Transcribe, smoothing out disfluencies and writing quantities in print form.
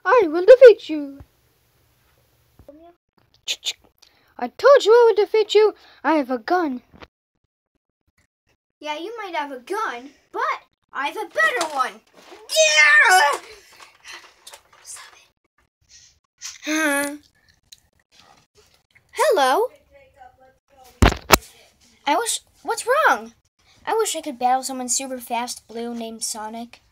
I will defeat you. I told you I would defeat you. I have a gun. Yeah, you might have a gun, but I have a better one. Yeah! Hello. What's wrong? I wish I could battle someone super fast blue named Sonic.